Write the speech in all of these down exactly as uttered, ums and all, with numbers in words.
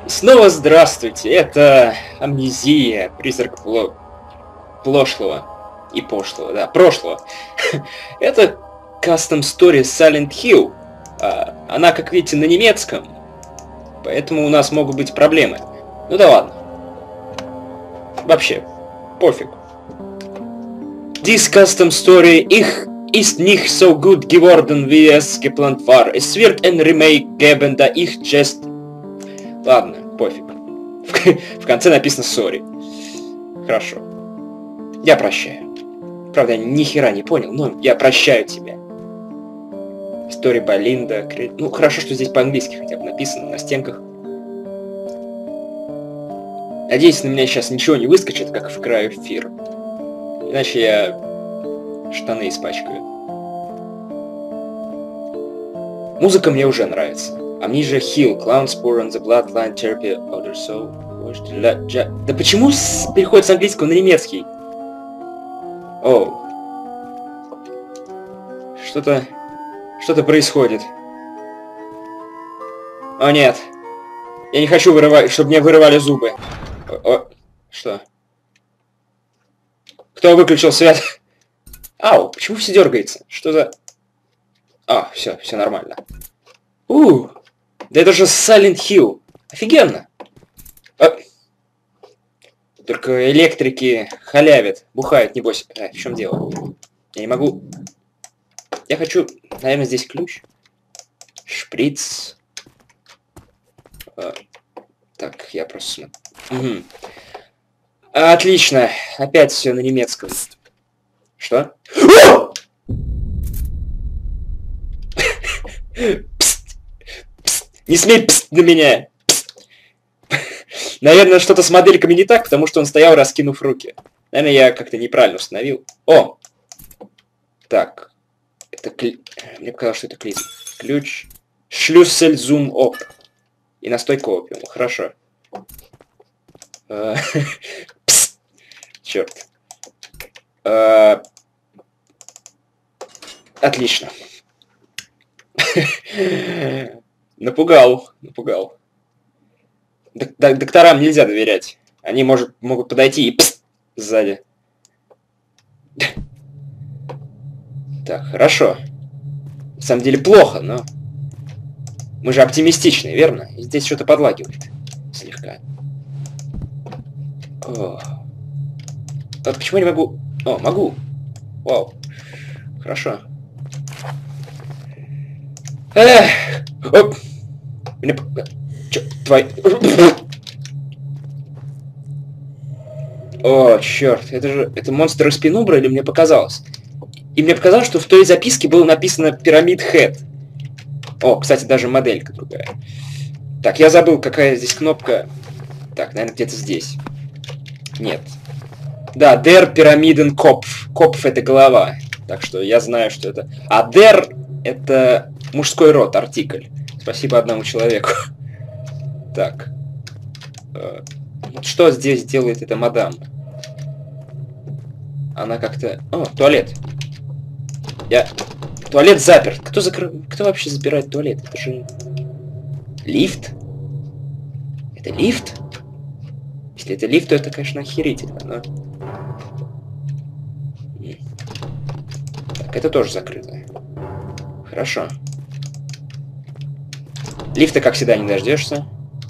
Снова здравствуйте, это Амнезия, призрак пло... плошлого и пошлого, да, прошлого. Это Custom Story Silent Hill. А, она, как видите, на немецком, поэтому у нас могут быть проблемы. Ну да ладно. Вообще, пофиг. This Custom Story ich ist nicht so gut geworden, wie es geplant war. Es wird ein Remake geben, da ich just... Ладно, пофиг. В конце написано sorry. Хорошо. Я прощаю. Правда, я ни хера не понял, но я прощаю тебя. Story by Linda. Кре... Ну, хорошо, что здесь по-английски хотя бы написано на стенках. Надеюсь, на меня сейчас ничего не выскочит, как в краю эфир. Иначе я штаны испачкаю. Музыка мне уже нравится. Amnesia Hill, Clown Spore on the Bloodline Therapy Other Soul. Да почему с... переходит с английского на немецкий? Оу. Что-то... Что-то происходит. О нет. Я не хочу вырывать, чтобы мне вырывали зубы. О, о. Что? Кто выключил свет? Ау, почему все дергается? Что за... А, все, все нормально. У, да это же Silent Hill. Офигенно. А... Только электрики халявят, бухают, небось. А, в чем дело? Я не могу... Я хочу... Наверное, здесь ключ. Шприц. А, так, я просто смотрю. Угу. Отлично. Опять все на немецком. Что? Пст, пст, не смей пст на меня. Пст. Наверное, что-то с модельками не так, потому что он стоял, раскинув руки. Наверное, я как-то неправильно установил. О! Так. Это кли... Мне показалось, что это ключ. Ключ. Шлюссель зум оп. И настойка опиума. Хорошо. Пст. Черт. Отлично. Напугал. Напугал. Докторам нельзя доверять. Они может, могут подойти и пст сзади. Так, хорошо. На самом деле плохо, но... Мы же оптимистичны, верно? И здесь что-то подлагивает. Слегка. О. А почему я не могу... О, могу. Вау. Хорошо. Эх. Оп. Мне... Чё? Твой... О, черт. Это же... Это монстр из Пенубра или мне показалось? И мне показалось, что в той записке было написано Pyramid Head. О, кстати, даже моделька другая. Так, я забыл, какая здесь кнопка. Так, наверное, где-то здесь. Нет. Да, Der Pyramiden Kopf. Kopf — это голова. Так что я знаю, что это... А Der — это мужской род, артикль. Спасибо одному человеку. Так. Что здесь делает эта мадам? Она как-то... О, туалет. Я... Туалет заперт. Кто закры... Кто вообще запирает туалет? Это же... Лифт? Это лифт? Если это лифт, то это, конечно, охерительно, но... Так, это тоже закрыто. Хорошо. Лифта, как всегда, не дождешься.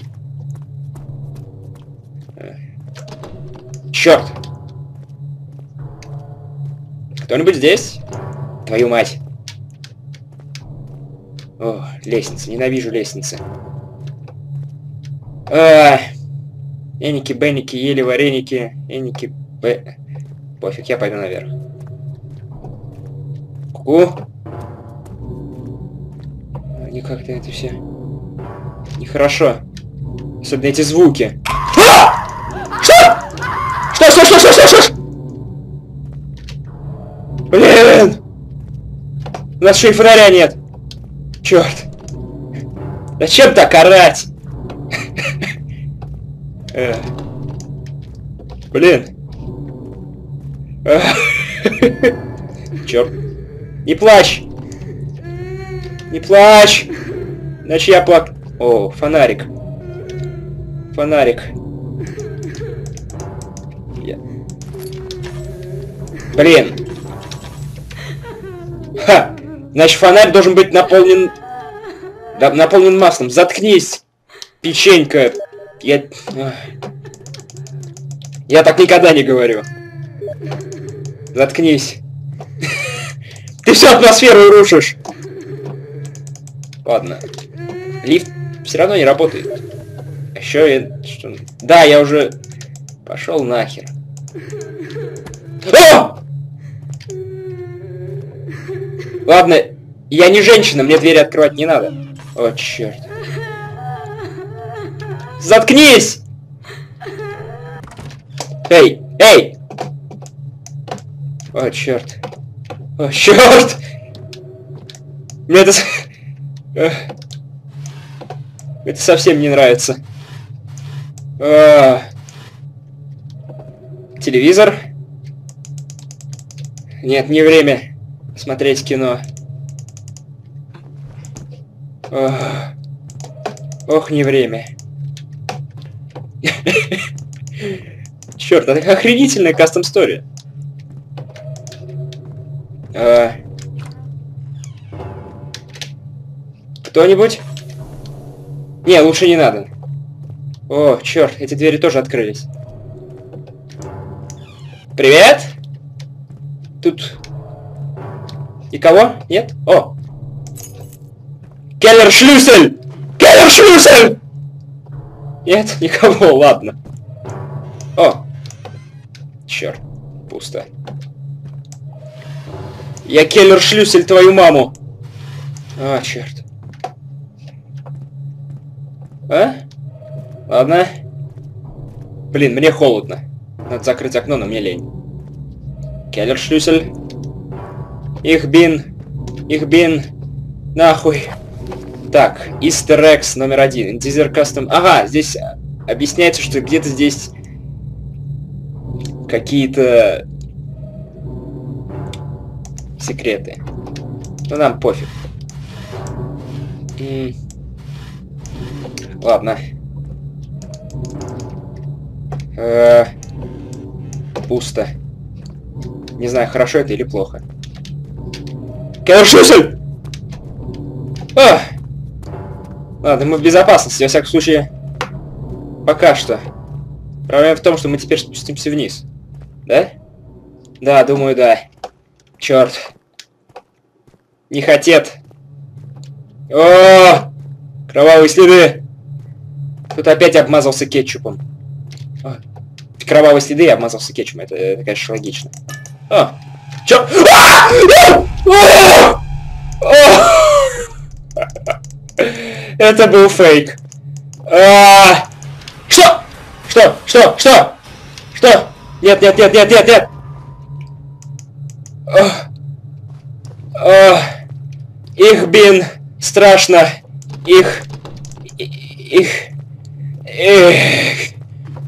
Черт! Кто-нибудь здесь? Твою мать! О, лестница. Ненавижу лестницы. А, эники, бенники, ели вареники. Эники, б... Пофиг, я пойду наверх. Ку. Они как-то это все... Нехорошо. Особенно эти звуки. А! Что? Что, что, что, что, что, что? Блин! У нас еще и фонаря нет. Черт. Зачем так орать? Блин. Черт. Не плачь. Не плачь. Иначе я плак... О, фонарик. Фонарик. Я... Блин. Ха! Значит, фонарь должен быть наполнен... Да, наполнен маслом. Заткнись, печенька. Я... Я так никогда не говорю. Заткнись. Ты всю атмосферу рушишь. Ладно. Лифт все равно не работает. А еще я... Что... Да, я уже... Пошел нахер. О! Ладно, я не женщина, мне двери открывать не надо. О, черт. Заткнись! Эй, эй! О, черт. О, черт! Мне это... Это совсем не нравится. А... Телевизор? Нет, не время смотреть кино. Ох, Ох не время. Черт, это охренительная кастом-стори. А... Кто-нибудь? Не, лучше не надо. О, черт, эти двери тоже открылись. Привет? Тут... Никого? Нет? О! Келлер-шлюсель! Келлер-шлюсель! Нет, никого, ладно. О! Черт, пусто. Я келлер-шлюсель твою маму! А, черт. А? Ладно. Блин, мне холодно. Надо закрыть окно, но мне лень. Келлер-шлюсель. Их бин. Их бин. Нахуй. Так, Easter Eggs номер один. Interior Custom. Ага, здесь объясняется, что где-то здесь какие-то секреты. Ну, нам пофиг. М Ладно. Э -э Пусто. Не знаю, хорошо это или плохо. Келлер-шлюсель! А! Ладно, мы в безопасности, во всяком случае. Пока что. Проблема в том, что мы теперь спустимся вниз. Да? Да, думаю, да. Черт. Не хотят. О! Кровавые следы! Тут опять обмазался кетчупом. О. Кровавые следы и обмазался кетчупом. Это, это, конечно, логично. О! Чё? Это был фейк. А! Что? Что? Что? Что? Что? Нет, нет, нет, нет, нет, нет. Их бин. Страшно. Их. Их. Их.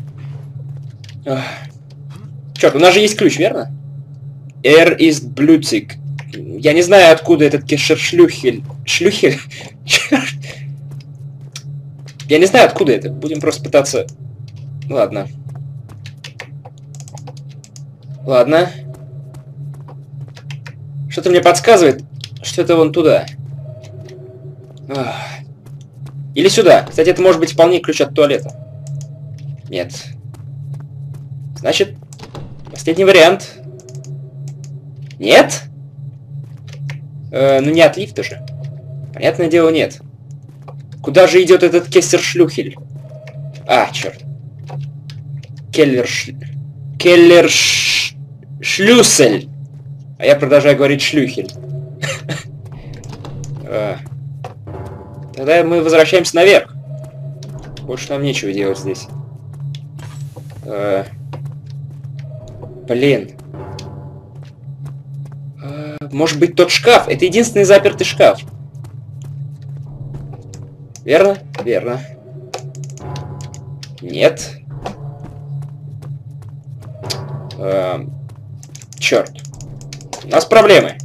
Черт, у нас же есть ключ, верно? Er ist blutig. Я не знаю, откуда этот кешер-шлюхель. Шлюхель? Я не знаю, откуда это. Будем просто пытаться... Ладно. Ладно. Что-то мне подсказывает, что это вон туда. Или сюда. Кстати, это может быть вполне ключ от туалета. Нет. Значит, последний вариант. Нет? Э, ну не от лифта же. Понятное дело, нет. Куда же идет этот кессер-шлюхель? А, черт. Келлер... Келлер... Шлюсель. А я продолжаю говорить шлюхель. Тогда мы возвращаемся наверх. Больше нам нечего делать здесь. Блин. Может быть, тот шкаф? Это единственный запертый шкаф. Верно? Верно. Нет. Эм, черт. У нас проблемы.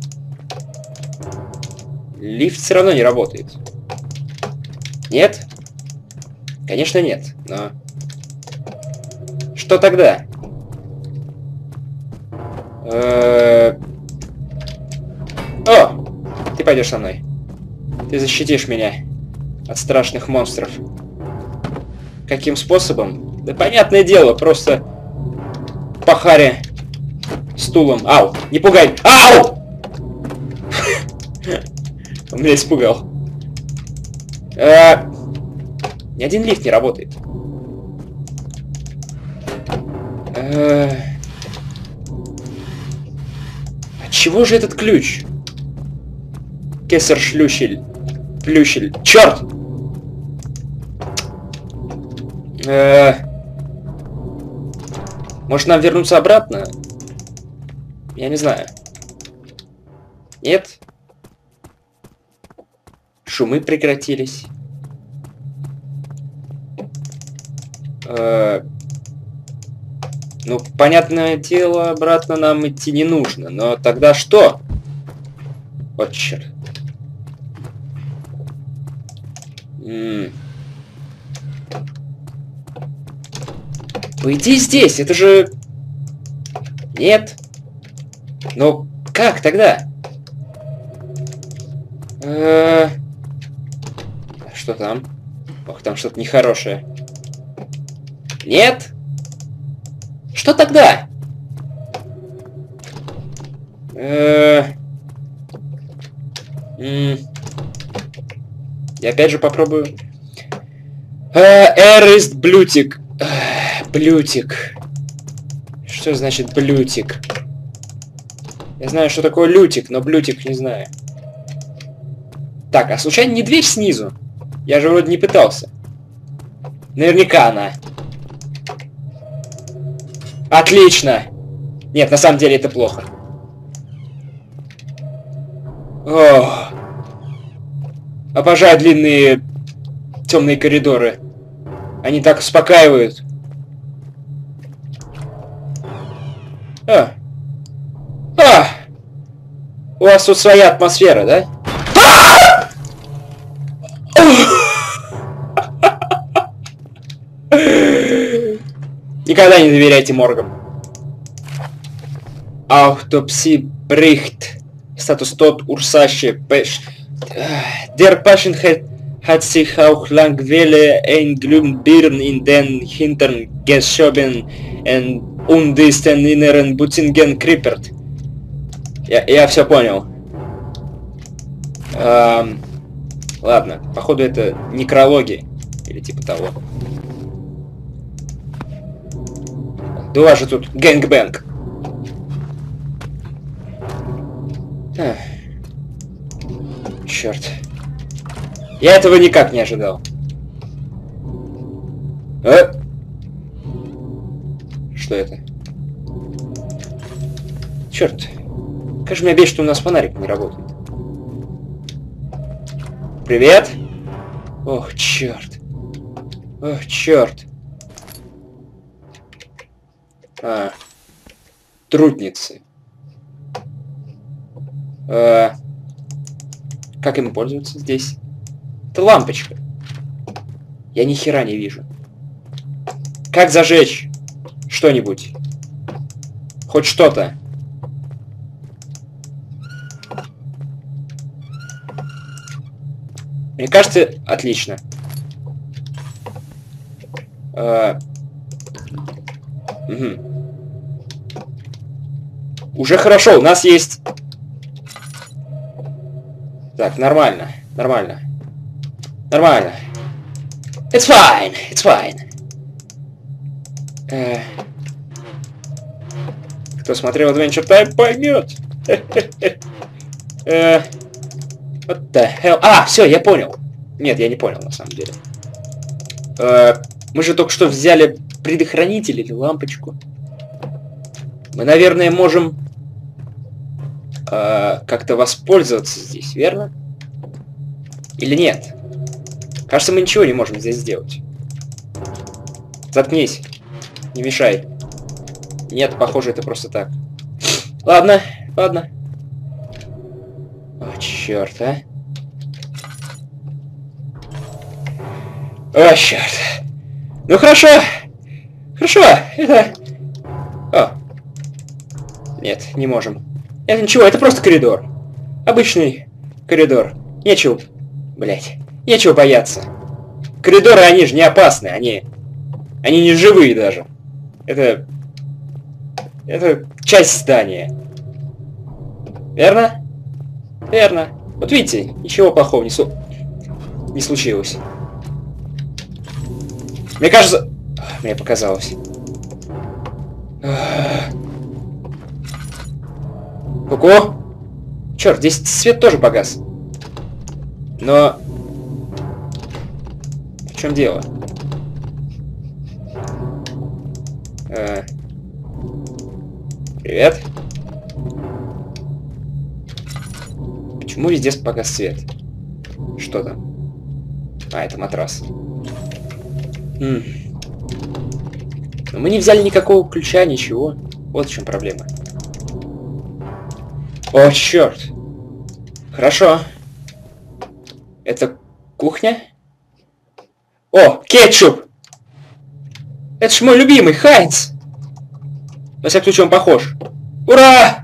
Лифт все равно не работает. Нет? Конечно, нет, но... Что тогда? Э-э... О! Ты пойдешь со мной. Ты защитишь меня от страшных монстров. Каким способом? Да понятное дело, просто по харе стулом. Ау! Не пугай! Ау! Он меня испугал. Ни один лифт не работает. От чего же этот ключ? Кесаршлющель. Плющель. Черт! Может нам вернуться обратно? Я не знаю. Нет? Шумы прекратились. Э, ну, понятное дело, обратно нам идти не нужно. Но тогда что? Вот черт. М-м. По идее здесь, это же... Нет. Ну, как тогда? Э-э... Что там? Ох, там что-то нехорошее. Нет? Что тогда? Э-э... Я опять же попробую. Эрист блютик. Блютик. Что значит блютик? Я знаю, что такое лютик, но блютик не знаю. Так, а случайно не дверь снизу? Я же вроде не пытался. Наверняка она. Отлично! Нет, на самом деле это плохо. Ох. Обожаю длинные темные коридоры. Они так успокаивают. А. А. У вас тут своя атмосфера, да? Никогда не доверяйте моргам. Autopsie-Bericht. Status tot Ursache. Der Patient hat, hat sich auch Langeweile ein Glühbirn in den Hintern geschoben und ist den inneren Butzingen krippert. Я, я все понял. Эм, ладно, походу это некрологи. Или типа того. Да у вас же тут гэнгбэнг. А. Черт. Я этого никак не ожидал. А? Что это? Черт. Как же меня бесит, что у нас фонарик не работает. Привет. Ох, черт. Ох, черт. А. Трудницы. А. Как им пользоваться здесь? Это лампочка. Я ни хера не вижу. Как зажечь что-нибудь? Хоть что-то. Мне кажется, отлично. А... Угу. Уже хорошо, у нас есть... Так, нормально, нормально. Нормально. It's fine, it's fine. Э... Кто смотрел Adventure Time, поймет. Э... What the hell? А, все, я понял. Нет, я не понял, на самом деле. Э, мы же только что взяли предохранитель или лампочку. Мы, наверное, можем э, как-то воспользоваться здесь, верно? Или нет? Кажется, мы ничего не можем здесь сделать. Заткнись. Не мешай. Нет, похоже, это просто так. Ладно, ладно. О, черт, а. О, черт. Ну хорошо. Хорошо. Это... О. Нет, не можем. Это ничего, это просто коридор. Обычный коридор. Нечего... Блять. Нечего бояться. Коридоры, они же не опасны. Они... Они не живые даже. Это... Это часть здания. Верно? Верно. Вот видите, ничего плохого не, су... не случилось. Мне кажется... Мне показалось. Ку-ку! Черт, здесь свет тоже погас. Но... В чем дело? Э... Привет. Почему везде погас свет? Что там? А, это матрас. М. Но мы не взяли никакого ключа, ничего. Вот в чем проблема. О, черт. Хорошо. Это кухня? О, кетчуп! Это ж мой любимый, Хайнц! Во всяком случае, он похож. Ура!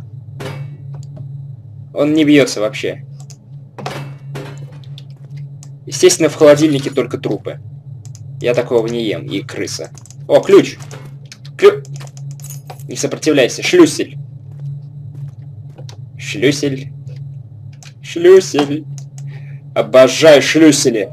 Он не бьется вообще. Естественно, в холодильнике только трупы. Я такого не ем. И крыса. О, ключ! Клю... Не сопротивляйся. Шлюсель. Шлюсель. Шлюсель. Обожаю шлюсели.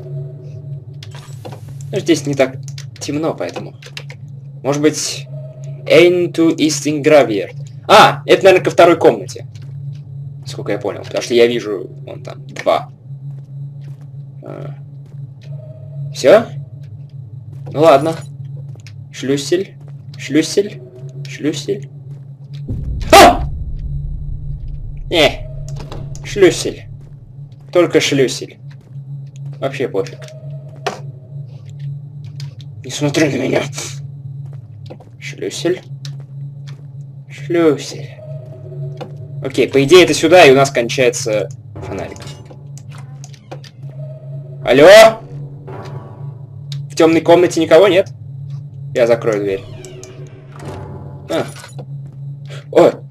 Но здесь не так темно, поэтому... Может быть... Aim to Easting Graveyard. А, это, наверное, ко второй комнате. Сколько я понял. Потому что я вижу... Вон там. Два. А. Все? Ну ладно. Шлюсель. Шлюсель. Шлюсель. А! Не. Шлюсель. Только шлюсель. Вообще пофиг. Не смотри на меня. Шлюсель. Шлюсель. Окей, по идее это сюда, и у нас кончается фонарик. Алло? В темной комнате никого нет? Я закрою дверь. А. О,